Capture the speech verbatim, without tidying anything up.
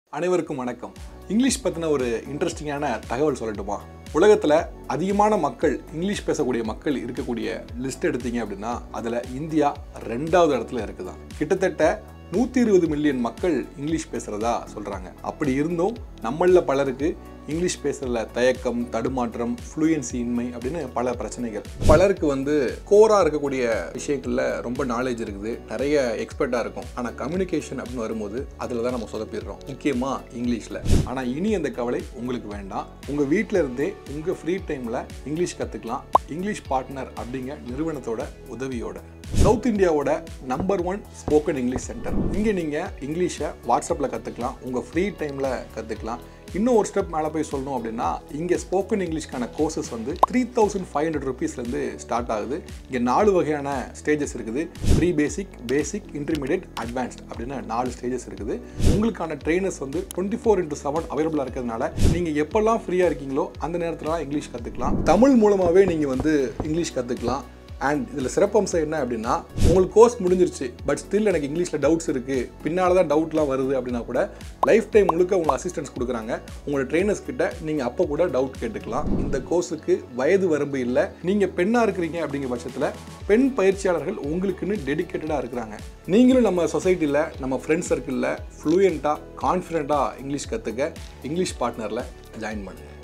அனைவருக்கும் வணக்கம். இங்கிலீஷ் பத்தின ஒரு இன்ட்ரெஸ்டிங்கான தகவல் சொல்லட்டுமா? உலகத்துல அதிகமான மக்கள் இங்கிலீஷ் பேசக்கூடிய மக்கள் இருக்கக்கூடிய லிஸ்ட் எடுத்தீங்க அப்படின்னா அதுல இந்தியா ரெண்டாவது இடத்துல இருக்குதான். கிட்டத்தட்ட நூற்றி இருபது மில்லியன் மக்கள் இங்கிலீஷ் பேசுகிறதா சொல்கிறாங்க. அப்படி இருந்தும் நம்மளில் பலருக்கு இங்கிலீஷ் பேசுகிறதுல தயக்கம், தடுமாற்றம், ஃப்ளூயன்சி இன்மை அப்படின்னு பல பிரச்சனைகள். பலருக்கு வந்து கோராக இருக்கக்கூடிய விஷயங்களில் ரொம்ப நாலேஜ் இருக்குது, நிறைய எக்ஸ்பர்ட்டாக இருக்கும். ஆனால் கம்யூனிகேஷன் அப்படின்னு வரும்போது அதில் தான் நம்ம சொதப்பிடுறோம், முக்கியமாக இங்கிலீஷில். ஆனால் இனி அந்த கவலை உங்களுக்கு வேண்டாம். உங்கள் வீட்டில் இருந்தே உங்கள் ஃப்ரீ டைமில் இங்கிலீஷ் கற்றுக்கலாம். இங்கிலீஷ் பார்ட்னர் அப்படிங்கிற நிறுவனத்தோட உதவியோட. சவுத் இந்தியாவோட number one spoken English centre. இங்கே நீங்கள் இங்கிலீஷை வாட்ஸ்அப்பில் கற்றுக்கலாம், உங்கள் ஃப்ரீ டைமில் கற்றுக்கலாம். இன்னும் ஒரு ஸ்டெப் மேலே போய் சொல்லணும் அப்படின்னா இங்கே ஸ்போக்கன் இங்கிலீஷ்க்கான கோர்சஸ் வந்து த்ரீ தௌசண்ட் ஃபைவ் ஹண்ட்ரட் ருபீஸ்லேருந்து ஸ்டார்ட் ஆகுது. இங்கே நாலு வகையான ஸ்டேஜஸ் இருக்குது. Pre basic, basic, intermediate, advanced அப்படின்னு நாலு ஸ்டேஜஸ் இருக்குது. உங்களுக்கான ட்ரெயினர்ஸ் வந்து டுவெண்ட்டி ஃபோர் இன்ட்டு செவன் அவைலபிளாக இருக்கிறதுனால நீங்கள் எப்போல்லாம் ஃப்ரீயாக இருக்கீங்களோ அந்த நேரத்துலலாம் இங்கிலீஷ் கற்றுக்கலாம். தமிழ் மூலமாகவே நீங்கள் வந்து இங்கிலீஷ் கற்றுக்கலாம். அண்ட் இதில் சிறப்பம்சம் என்ன அப்படின்னா, உங்களுக்கு கோர்ஸ் முடிஞ்சிருச்சு, பட் ஸ்டில் எனக்கு இங்கிலீஷில் டவுட்ஸ் இருக்குது, பின்னால் தான் டவுட்லாம் வருது அப்படின்னா கூட லைஃப் டைம் முழுக்க உங்கள் அசிஸ்டன்ஸ் கொடுக்குறாங்க. உங்களோட ட்ரெயினர்ஸ் கிட்ட நீங்கள் அப்போ கூட டவுட் கேட்டுக்கலாம். இந்த கோர்ஸுக்கு வயது வரம்பு இல்லை. நீங்கள் பெண்ணாக இருக்கிறீங்க அப்படிங்கிற பட்சத்தில் பெண் பயிற்சியாளர்கள் உங்களுக்குன்னு டெடிக்கேட்டடாக இருக்கிறாங்க. நீங்களும் நம்ம சொசைட்டியில், நம்ம ஃப்ரெண்ட்ஸ் சர்க்கிளில் ஃப்ளூயண்ட்டாக, கான்ஃபிடென்ட்டாக இங்கிலீஷ் கற்றுக்க இங்கிலீஷ் பார்ட்னரில் ஜாயின் பண்ணுங்கள்.